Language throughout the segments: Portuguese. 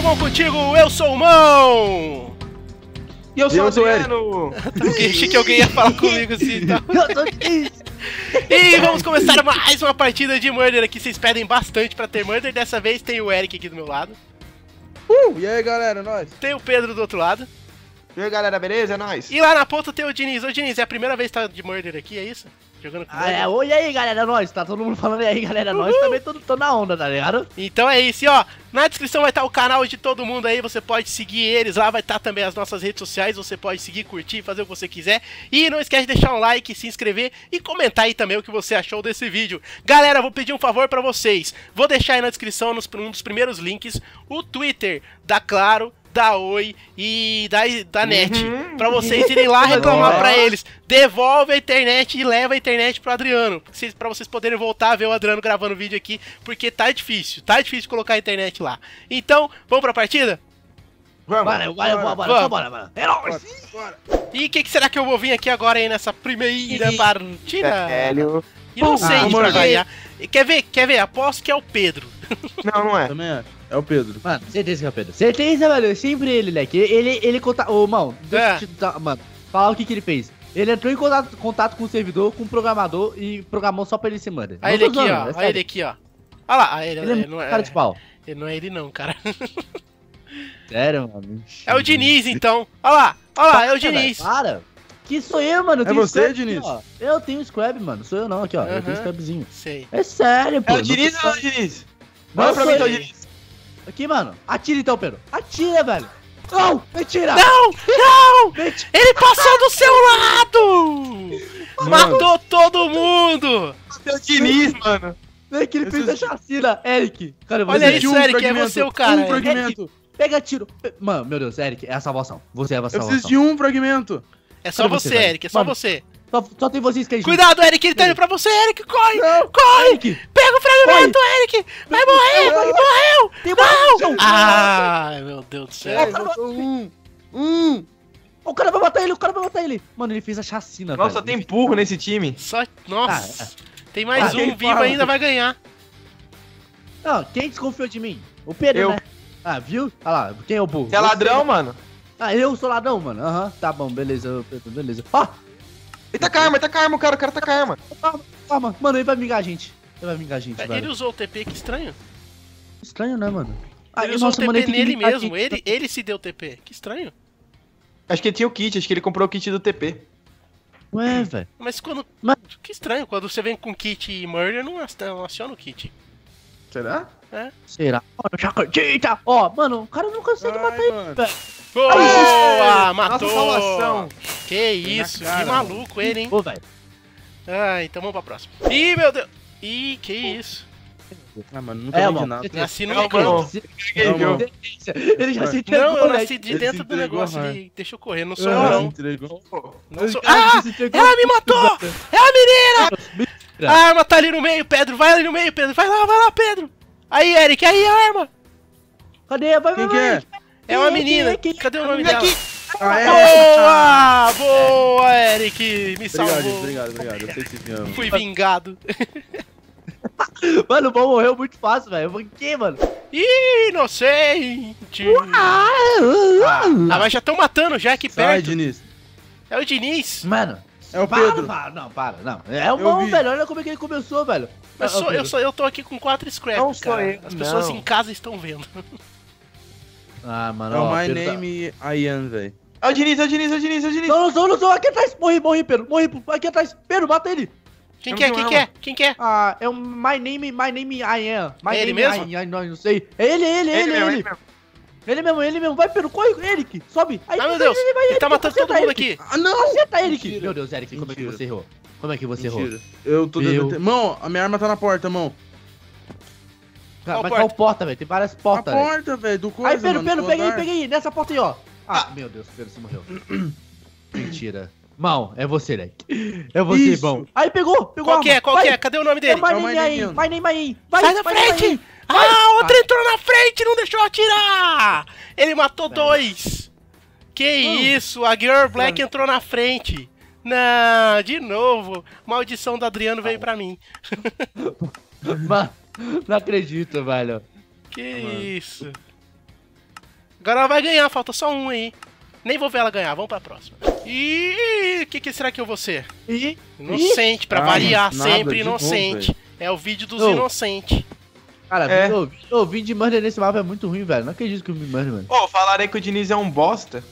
tudo bom contigo? Eu sou o Mão! E eu sou o Adriano! Achei que alguém ia falar comigo assim, tá? E vamos começar mais uma partida de Murder aqui. Vocês pedem bastante pra ter Murder. Dessa vez tem o Eric aqui do meu lado. E aí, galera, nós? Tem o Pedro do outro lado. E aí, galera, beleza? É nóis! E lá na ponta tem o Diniz. Ô Diniz, é a primeira vez que tá de Murder aqui, é isso? Jogando com Murder? Oi, e aí, galera, nós. Tá todo mundo falando e aí, galera, nós também tô na onda, tá ligado? Então é isso, e ó, na descrição vai estar o canal de todo mundo aí, você pode seguir eles, lá vai estar também as nossas redes sociais, você pode seguir, curtir, fazer o que você quiser. E não esquece de deixar um like, se inscrever e comentar aí também o que você achou desse vídeo. Galera, vou pedir um favor pra vocês, vou deixar aí na descrição, um dos primeiros links, o Twitter da Claro, da Oi e da NET, pra vocês irem lá reclamar pra eles. Devolve a internet e leva a internet pro Adriano, pra vocês poderem voltar a ver o Adriano gravando vídeo aqui, porque tá difícil colocar a internet lá. Então, vamos pra partida? Vamos. Bora. É nóis. E o que será que eu vou vir aqui agora aí nessa primeira partida? Velho. E não sei, vamos pra lá. ganhar. Quer ver? Aposto que é o Pedro. Não é. Também acho. É o Pedro. Mano, certeza que é o Pedro. Certeza, velho. Sempre ele, moleque. Ele conta. Ô, mano, deixa eu te dar. Mano, falar o que ele fez. Ele entrou em contato com o servidor, com o programador e programou só pra ele ser manda. Aí ele aqui, ó. Aí ele aqui, ó. Olha lá. Ele não é cara de pau. Ele não é ele não, cara. Sério, mano. É o Diniz, então. Olha lá, é o Diniz. Para. Que sou eu, mano. Eu É tenho você, scrap Diniz? aqui, ó. Eu tenho scrap, mano. Sou eu não, aqui, ó. Eu tenho Aham. scrapzinho. Sei. É sério, pô. É o Diniz ou não é o Diniz? Não Manda pra mim sou então, eu. Diniz. Aqui, mano. Atira então, Pedro. Atira, velho. Não, mentira. Não! Ele passou do seu lado! Matou todo mundo! É o Diniz, mano. Vem que ele fez a chacina. Eric. Cara, Olha você. isso, Eric, é você o cara. Um fragmento. Pega tiro. Mano, meu Deus, Eric, é a salvação. Você é a Eu salvação. preciso de um fragmento. É só Cadê você, você, velho? Eric, é só Mano. você. Só tem vocês que aí. Cuidado, Eric, ele tá indo pra você, Eric, corre! Não. Corre! Eric. Pega o fragmento, Eric! Vai morrer! Morreu! Tem Não! mais. Ai, meu Deus do céu. Faltou um. O cara vai matar ele, Mano, ele fez a chacina, Nossa, velho. tem burro nesse time. Só, nossa. Tem mais quem um vivo fala? ainda, vai ganhar. Não, quem desconfiou de mim? O Pedro, Eu. né? Ah, viu? Olha lá, quem é o burro? Você é ladrão, mano? Ah, eu sou ladrão, mano. Aham, tá bom, beleza, Pedro, beleza. Ó, Ele tá com a arma, o cara tá com a arma. calma. Mano, ele vai vingar a gente. Ele velho. usou o TP, que estranho. Estranho, né, mano? Ele usou o mano, TP tem que nele vingar a mesmo, gente. ele se deu TP. Que estranho. Acho que ele tinha o kit, acho que ele comprou o kit do TP. Ué, velho. Mas quando... Mas- Que estranho, quando você vem com kit e murder, não aciona o kit. Será? Será? Mano, já acredita! Ó, mano, o cara não consegue Ai, matar ele, mano. velho. Boa! Matou! Nossa salvação. Que isso, que cara. maluco ele, hein? Ô, velho. Ah, então vamos pra próxima. Ih, meu Deus! Ih, que isso? Ah, mano, nunca É, vendi mano. nada. Nasci no Não, canto. mano. Não, mano. Ele já se Não, entregou, eu né? nasci de Ele dentro se do entregou, negócio mano. ali. Deixa eu correr, não sou eu Ah, não. entregou. Não sou... Ele Ah! se entregou. Ela me matou! É a menina! A arma tá ali no meio, Pedro. Vai ali no meio, Pedro. Vai lá, Pedro. Aí, Eric, aí a arma. Cadê? Vai, Quem que é? É uma Quem é? menina. Quem é? Cadê o nome Vem dela? aqui. Ah, é? Boa, Eric. Me salvou. Obrigado. Eu sei que você me ama. Fui vingado. Mano, o bom morreu muito fácil, velho. Por quê, mano? Inocente. Ah, mas já estão matando já aqui Sai, perto. Diniz. É o Diniz. Mano. É o Pedro. Para, não. É o Eu bom, vi. velho. Olha como é que ele começou, velho. Mas eu tô aqui com 4 scraps, Não sou cara. eu, As pessoas não. em casa estão vendo. Ah, mano. É o ó, My Pedro tá- Name Ian, velho. É o Diniz. Não sou. Aqui atrás. Morri, Pedro. Aqui atrás. Pedro, mata ele. Quem Eu quer? não Quem tenho quer? arma. Quem quer? Ah, é o My Name I Am. My É ele name mesmo? I am, não sei. É ele. Ele mesmo. Vai, Pedro, corre, Eric. Sobe. Aí, Ai, meu Deus. Ele tá matando todo mundo aqui. Ah, não! Acerta, Eric. Mentira. Meu Deus, Eric, como é que Mentira. você errou? Como é que você errou? Mentira. Eu tô Meu. dando... Mão, a minha arma tá na porta, mão. Qual Mas porta? qual porta, velho? Tem várias A portas, velho. porta, velho, do coisa, Aí, Pedro, mano, do pega andar. aí. Nessa porta aí, ó. Ah, meu Deus, Pedro, você morreu. Mentira. Mal, é você, Eric. É você, Isso. bom. Aí, pegou. Qual que é? Qual que é? Cadê o nome É dele? My É o Name My I Name Am. Ian. My Name I Am. Vai, Sai da My Name I frente! Am. Ah, outro entrou na frente, não deixou atirar! Ele matou 2. Que isso, a Girl Black entrou na frente. Não, de novo. Maldição do Adriano veio pra mim. Mano, não acredito, velho. Que isso. Agora ela vai ganhar, falta só um aí. Nem vou ver ela ganhar, vamos pra próxima. Ih, o que será que eu vou ser? Ih, Inocente, pra Ah, variar, nada, sempre de novo, inocente. É o vídeo dos Ô. inocentes. cara, É. o vídeo de Murder nesse mapa é muito ruim, velho. Não acredito que eu vi Murder, mano. Pô, falaram aí que o Diniz é um bosta.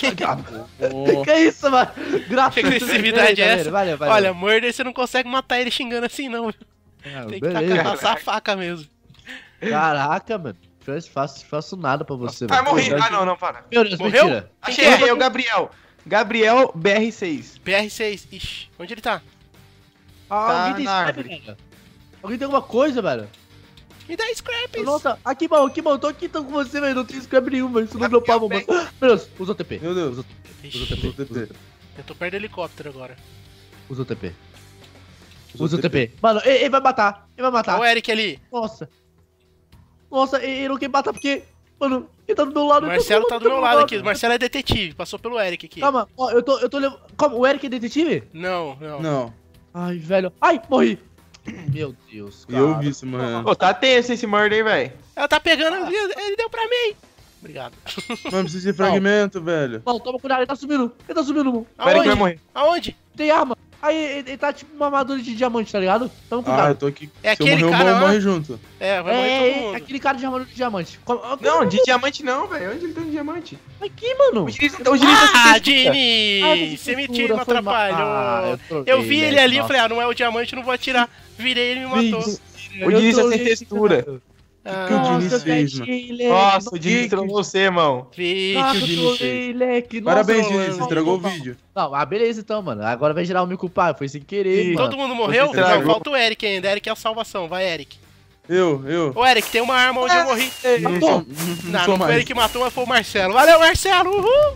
Ô, Que isso, mano? Graças Que agressividade é essa? Valeu, valeu. Olha, Murder, você não consegue matar ele xingando assim, não. Ah, Tem que beleza. passar a faca mesmo. Caraca, mano. Faço nada pra você, Ah, velho. morri. Ah, não, para. Meu Deus, Morreu? mentira. Achei, é o Gabriel. Gabriel BR6. BR6. Ixi, onde ele tá? Alguém tem na scrap, árvore. velho? Alguém tem alguma coisa, velho? Me dá scraps. Nossa, aqui, mano, tô aqui, tô com você, velho. Não tem scrap nenhum, velho. Isso não deu pau, mano. Meu Deus, usa o TP. Meu Deus. Usa Ixi, o TP. Usa o TP. eu tô perto do helicóptero agora. Usa o TP. Usa o TP. Mano, ele vai matar. Ele vai matar. Olha o Eric ali. Nossa. Nossa, ele não quer matar porque... Mano, ele tá do meu lado. O Marcelo tá do meu lado aqui. O Marcelo é detetive, passou pelo Eric aqui. Calma, ó, eu tô levando... Calma, o Eric é detetive? Não, não. Não, Ai, velho. Ai, morri. Meu Deus, cara. eu vi isso, mano. Pô, tá tenso esse murder, hein, velho. Ela tá pegando, ele deu pra mim. Obrigado. Mano, precisa de fragmento, velho. Mano, toma cuidado, ele tá subindo. Ele tá subindo, mano. O Eric vai Aonde? morrer. Aonde? Tem arma. Aí ele tá tipo uma armadura de diamante, tá ligado? Toma Ah, cuidado. eu tô aqui. É Se eu aquele morrer, cara o lá? Mão morre junto. É, vai morrer todo É, mundo. aquele cara de armadura de diamante. Não, de diamante não, velho. Onde ele tá de diamante? Aqui, mano. O Diniz tá sem Ah, textura. Dini! Você me tira, me atrapalhou. Eu vi ele ali, eu falei, ah, não é o diamante, não vou atirar. Virei ele e me matou. O Diniz tá sem textura. que o Diniz Nossa, fez, Nossa, o Diniz trollou você, irmão. Vi. Nossa, que o Diniz eu trolei, leque. Nossa, Parabéns, Diniz, Diniz, você estragou o não, vídeo. Não, ah, beleza então, mano. Agora vai gerar o meu culpado. Foi sem querer, Ih, mano. Todo mundo morreu? Você estragou. Não, falta o Eric ainda. Eric é a salvação. Vai, Eric. Eu. Ô, Eric, tem uma arma onde eu morri. Não sou, não Não, sou não foi mais. ele que matou, mas foi o Marcelo. Valeu, Marcelo! Uhul!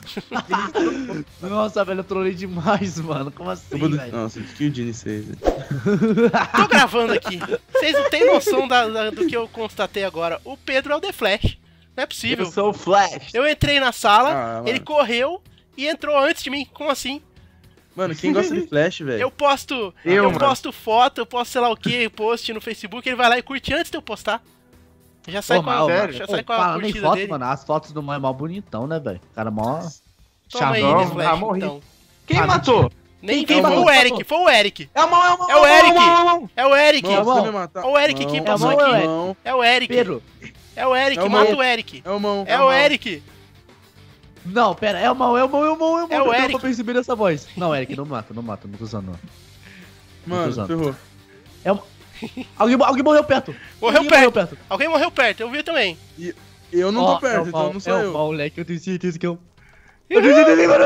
Nossa, velho, eu trolei demais, mano. Como assim, Eu vou- velho? Nossa, o que o Diniz fez? velho? Tô gravando aqui. Vocês não têm noção do que eu constatei agora. O Pedro é o The Flash. Não é possível. Eu sou o Flash. Eu entrei na sala, Ah, ele mano. correu e entrou antes de mim. Como assim? Mano, quem gosta de Flash, velho? Eu posto, Eu, eu mano. posto foto, eu posto sei lá o que, post no Facebook, ele vai lá e curte antes de eu postar. Já sai Ô, com a, mas, sério? já sai com a falando em curtida foto, dele. mano, as fotos do mãe é mó bonitão, né, velho? Cara, mó... Toma aí, Chavão, The Flash, ah, morri. então. Quem Ah, matou? Nem Quem vi, foi matou? o Eric, foi o Eric. É o mão, é o mão. É o Eric. mão. É o Eric. Mão, Mão. você vai me matar. Ó o Eric Mão, que passou mão, aqui. mão. É o Eric. Pedro. É o Eric, É o mata Mão. o Eric. É o mão. É o Eric. Não, pera, é o mal. É o Eu Eric. tô percebendo essa voz. Não, Eric, não mata, não tô usando, não. Mano, usando. ferrou. É o... alguém morreu perto. Morreu Alguém perto. Alguém morreu perto, eu vi também. Eu não Ó, tô perto, é o então mal, não sou é o eu. mal, moleque, eu tenho certeza que é o... Eu tenho certeza que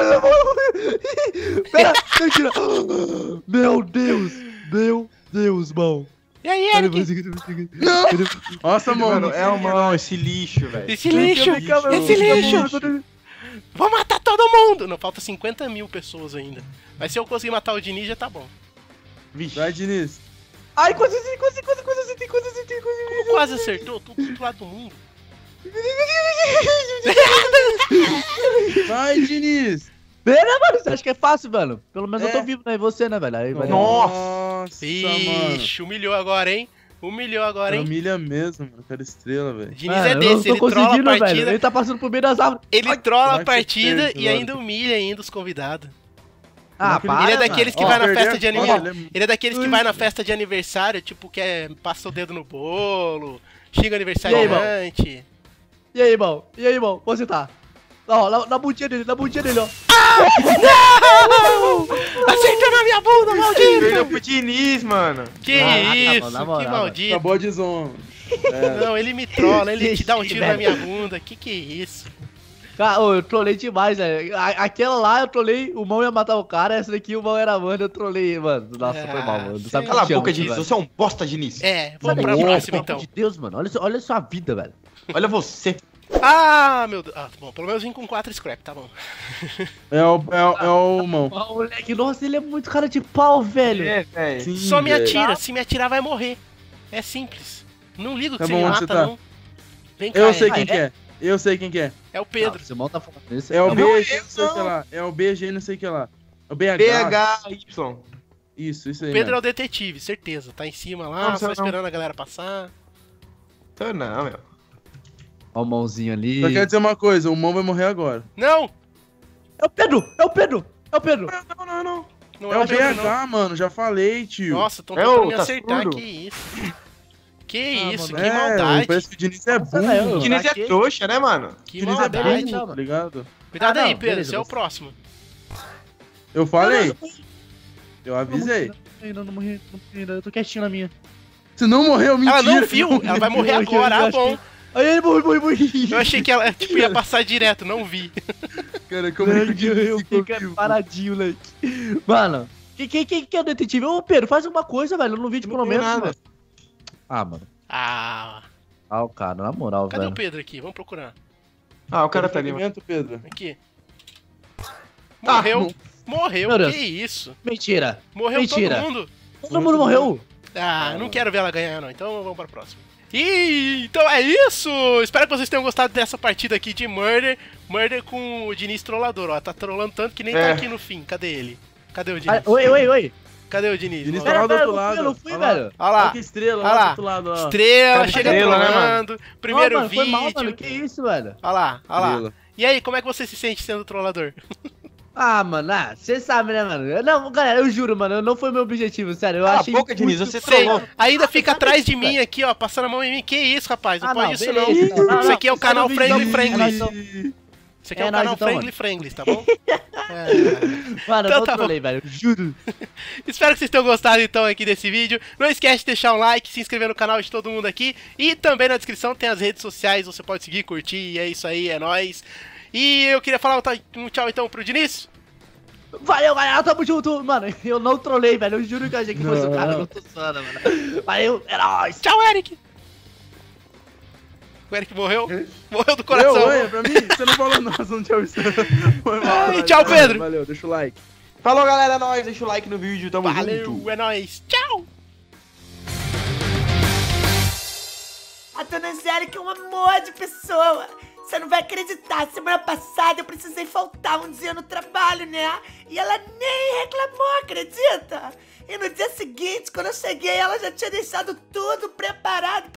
é o... Pera, mentira. Meu Deus, mal. E aí, Pera, Eric? Não! Nossa, Mano, mano. é o mão, esse lixo, velho. Esse lixo, esse lixo. Vou matar todo mundo. Não, falta 50 mil pessoas ainda. Mas se eu conseguir matar o Diniz, já tá bom. Vixe. Vai, Diniz. Ai, quase. Como quase acertou, tudo do outro lado do mundo. Vai, Diniz. Pera, mano, você acha que é fácil, velho? Pelo menos eu tô É. vivo, né? E você, né, velho? Aí vai dar- Nossa. Nossa, mano. Ixi, humilhou agora, hein? Humilhou agora, hein? Família mesmo, mano. Quero estrela, velho. Diniz Mano, é eu não desse, tô ele trola a conseguindo, velho. partida. Ele tá passando por meio das árvores. Ele trola vai a que partida perde, e mano. ainda humilha ainda os convidados. Ah, Ele para, Ele é daqueles que mano. vai na perder festa a de foto, aniversário. Ele é daqueles que Ui. vai na festa de aniversário, tipo, que é, passa o dedo no bolo, xinga o E aí, aniversariante. E aí, irmão? Vou sentar. Ó, na bundinha dele, ó. Não! Acertou na minha bunda, Perdeu maldito! pro Diniz, mano. Que Caraca, isso, mano, na que moral, maldito. Acabou de zona. É. Não, ele me trola, ele te dá um tiro na Velho. minha bunda. Que é isso? Cara, ô, eu trolei demais, velho. Aquela lá eu trolei, o mão ia matar o cara, essa daqui o mão era mano, eu trolei, mano. Nossa, foi mal, mano. sei. Sabe Cala a que eu te boca, amo, Diniz. velho. Você é um bosta, Diniz. É, vamos pra Sabe, próxima pelo então. amor de Deus, mano. Olha a sua vida, velho. Olha você. Ah, meu Deus. Ah, bom, pelo menos vim com 4 scrap, tá bom. É o mão. Ó, moleque, nossa, ele é muito cara de pau, velho. É, velho. Sim, Só me velho. atira, se me atirar vai morrer. É simples. Não ligo que Tá você bom, me onde mata, você tá? não. Vem cá, Eu sei Eric. quem que é. Eu sei quem que é. É o Pedro. Não, seu mão tá falando isso. É o Não, BG, não sei o que lá. É o BG, não sei o que lá. É o BH. PHY. Isso O aí. Pedro é mesmo. o detetive, certeza. Tá em cima lá, Não, só não. esperando a galera passar. Tô não, meu. Ó o mãozinho ali. Só quero dizer uma coisa, o Mão vai morrer agora. Não! É o Pedro! É o Pedro! É o Pedro! Não. Não É o Pedro, BH, mano, já falei, tio. Nossa, tão É tentando o me acertar, Tassudo? que isso. Que Ah, isso, mano, que maldade. Parece que o Diniz é Nossa, velho, burro. O Diniz é aqui- trouxa, né, mano? Que Diniz é maldade. beleza, burro, então, tá ligado? Cuidado Ah, aí, não, Pedro, beleza, você é o você- próximo. Eu falei, eu Não, avisei. não morri ainda. Eu tô quietinho na minha. Você não morreu, mentira. Ela não viu, ela vai morrer Eu agora, acho ah, bom. Aí ele morri. Eu achei que ela tipo, ia passar direto, não vi. Cara, como é que Eu ficou fico vivo? paradinho, moleque. Mano, quem é o detetive? Ô, Pedro, faz alguma coisa, velho. Eu não vi, Não pelo vi menos, nada. mano. Ah, mano. Ah, Ah, o cara, na moral, cadê velho. o Pedro aqui? Vamos procurar. Ah, o cara tá ali, mano. Movimento, Pedro. Aqui. Ah, Morreu. Morreu, Meu Deus. que isso? Mentira. Morreu Mentira. todo mundo. Todo mundo morreu. Ah, não quero ver ela ganhar, não. Então vamos para o próximo. E então é isso! Espero que vocês tenham gostado dessa partida aqui de Murder. Murder com o Diniz trollador, ó. Tá trolando tanto que nem tá É. aqui no fim. Cadê ele? Cadê o Ah, Diniz? oi. Cadê o Diniz? Diniz Ó, tá lá do outro eu lado. não fui, Olha lá. velho. Olha lá. Olha que estrela, Olha lá lá. do outro lado, ó. Estrela, Cara, chega estrela, né, trolando. Primeiro Não, mano, vídeo. foi mal, mano. Que isso, velho? Olha lá, olha lá. Estrela. E aí, como é que você se sente sendo trollador? Ah, mano, você sabe, né, mano? Não, galera, eu juro, mano, não foi meu objetivo, sério. Eu Cala a achei. boca, Diniz, muito- você Sei, trollou. ainda fica sabe atrás de isso, mim aqui, ó, passando a mão em mim. Que isso, rapaz? Não Ah, pode não, isso, beleza, não. não. Isso aqui é o Sai canal do vídeo, Friendly não. Friendly. É nóis, Isso aqui é É o nóis, canal então, Friendly mano. Friendly, tá bom? É. Mano, Então eu tá não trolei, velho. Juro. Espero que vocês tenham gostado então aqui desse vídeo. Não esquece de deixar um like, se inscrever no canal de todo mundo aqui. E também na descrição tem as redes sociais, você pode seguir, curtir, e é isso aí, é nóis. E eu queria falar um tchau então pro Diniz. Valeu, galera, tamo junto. Mano, eu não trolei, velho. Eu juro que eu achei que fosse o cara. Eu Não. não tô zoando, mano. Valeu, é nóis. Tchau, Eric! O Eric morreu? Morreu do coração. Oi, pra mim, você não falou nada, não tinha visto. Foi mal, E tchau, Pedro. Valeu, deixa o like. Falou, galera, é nóis. Deixa o like no vídeo, tamo junto. Valeu, é nóis. Tchau! A dona Angélica é um amor de pessoa. Você não vai acreditar. Semana passada eu precisei faltar um dia no trabalho, né? E ela nem reclamou, acredita? E no dia seguinte, quando eu cheguei, ela já tinha deixado tudo preparado